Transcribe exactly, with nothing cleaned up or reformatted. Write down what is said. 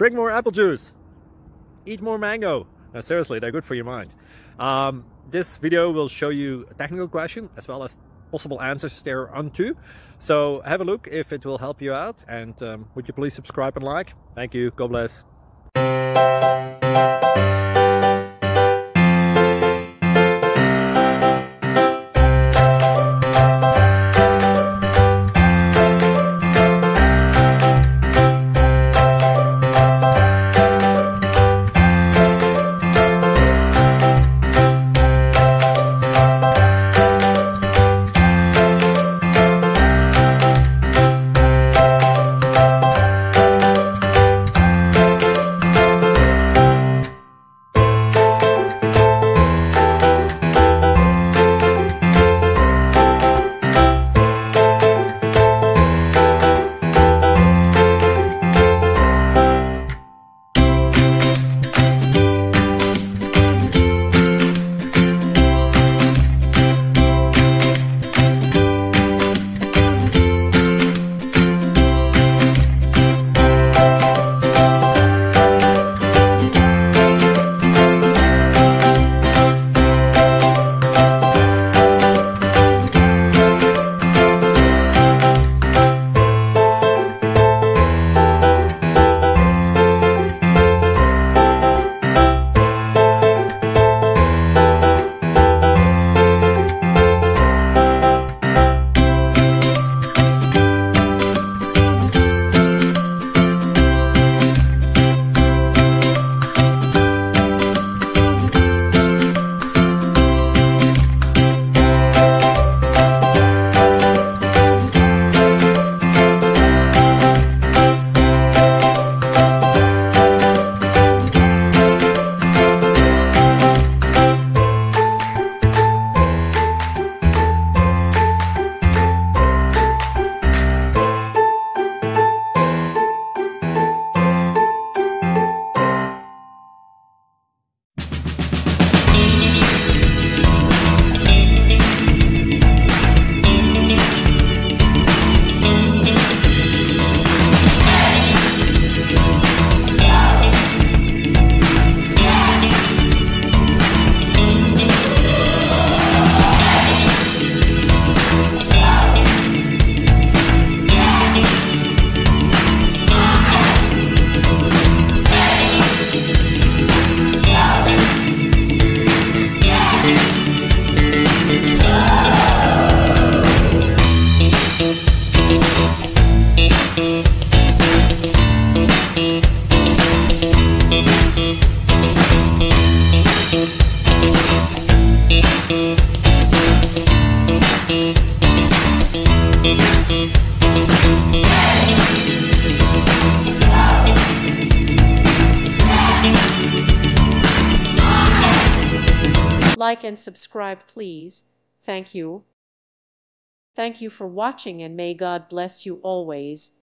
drink more apple juice, eat more mango. No, seriously, they're good for your mind. Um, this video will show you a technical question as well as possible answers thereunto. So have a look if it will help you out, and um, would you please subscribe and like? Thank you. God bless. Like and subscribe, please. Thank you. Thank you for watching, and may God bless you always.